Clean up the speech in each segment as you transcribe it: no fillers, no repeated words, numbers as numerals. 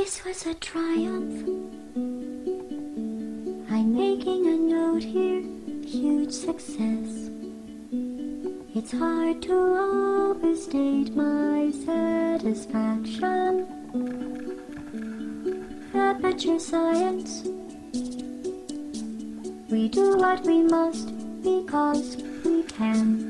This was a triumph. I'm making a note here, huge success. It's hard to overstate my satisfaction. Aperture science. We do what we must because we can.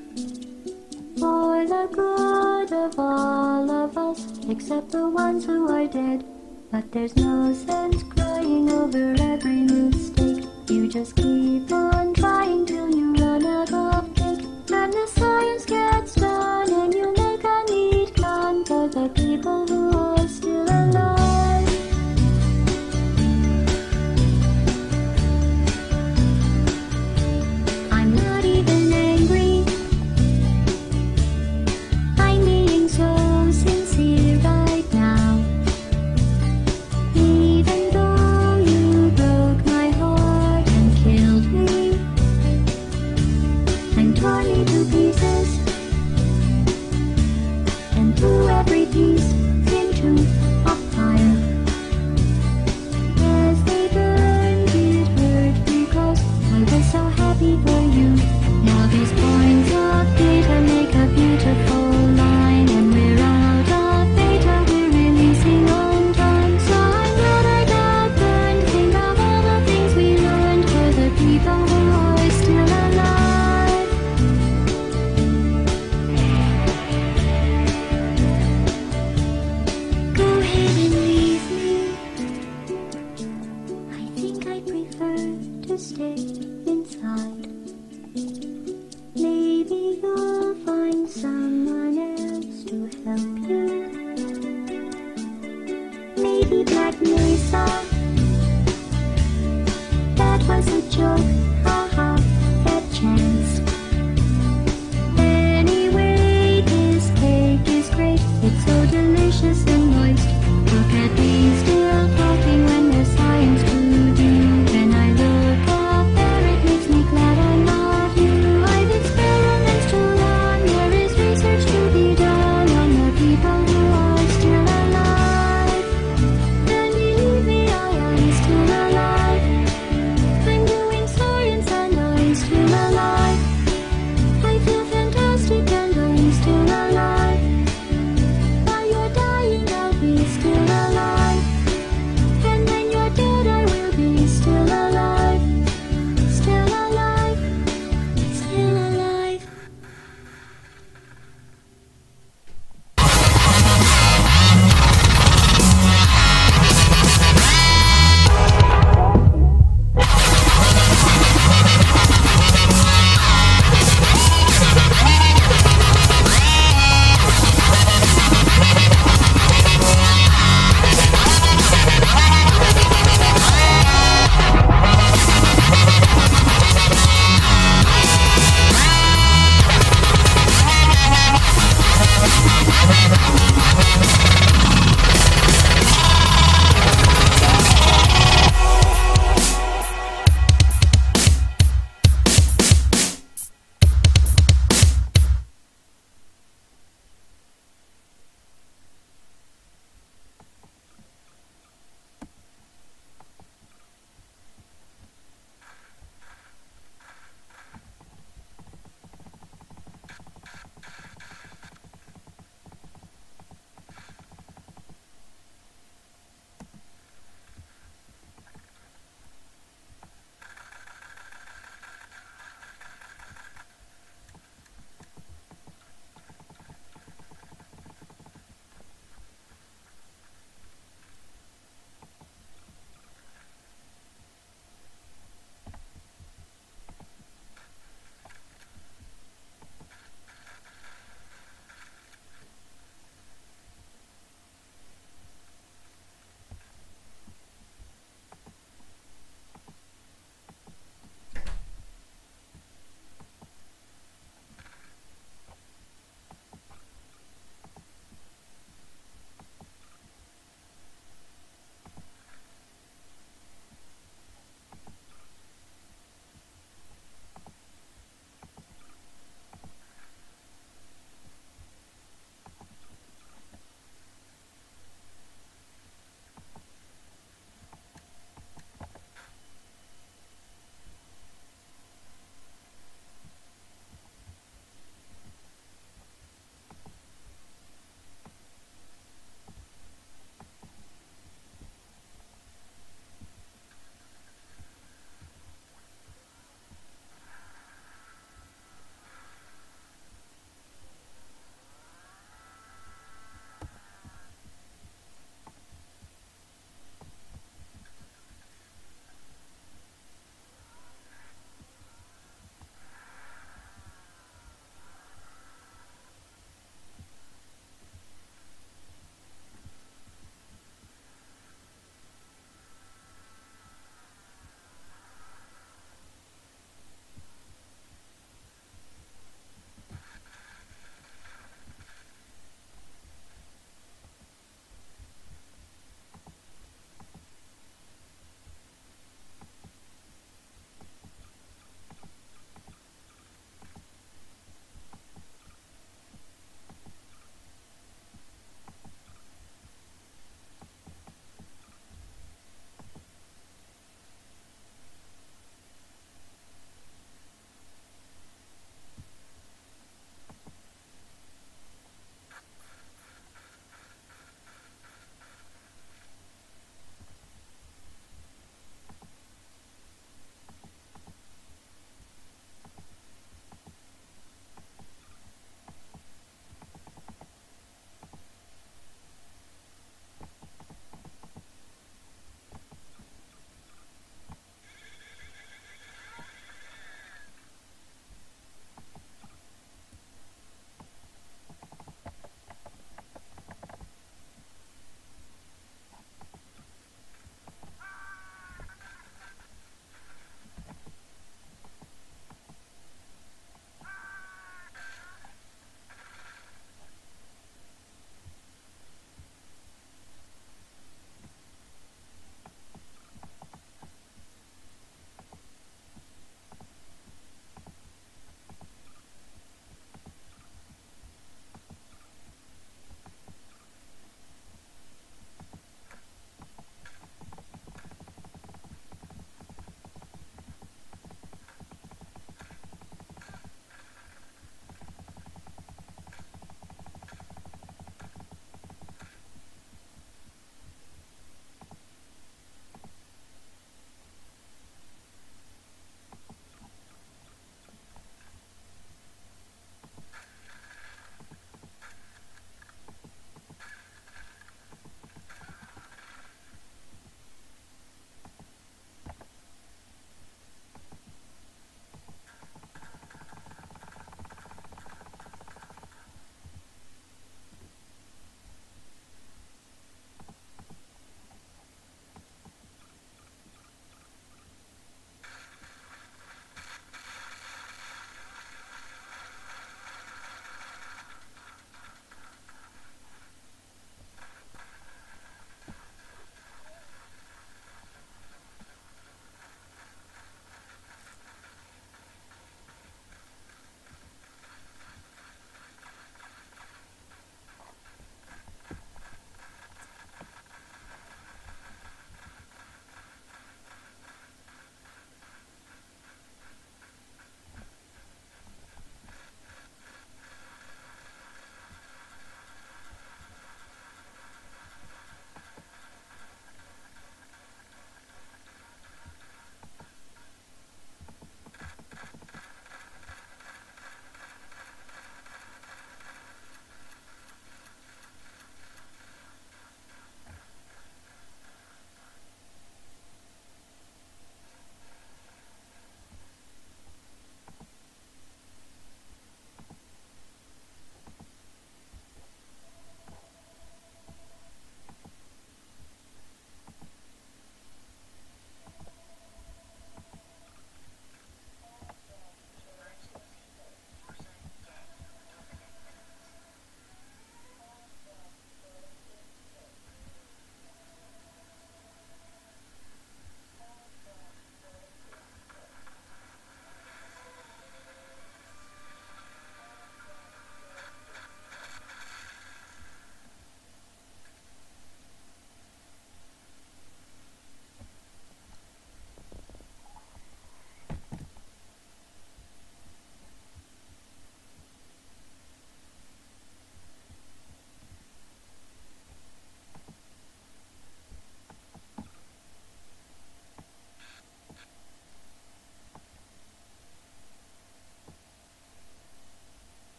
For the good of all of us, except the ones who are dead. But there's no sense crying over every mistake. You just keep on trying till you run out of cake. And the science gets done and you make a neat gun for the people who are still alive. I'm not even angry. I'm being so sincere right now. Even though you broke my heart and killed me and tore me to pieces and threw every piece into a fire. As they burned it hurt because I was so happy for you. Now these points of data make a beautiful line, and we're out of data, we're releasing on time. So I'm glad I got burned. Think of all the things we learned for the people who are still alive. Go ahead and leave me. I think I prefer to stay inside. Maybe you'll find someone else to help you. Maybe Black Mesa. That was a joke, haha, that chance. Anyway, this cake is great. It's so delicious.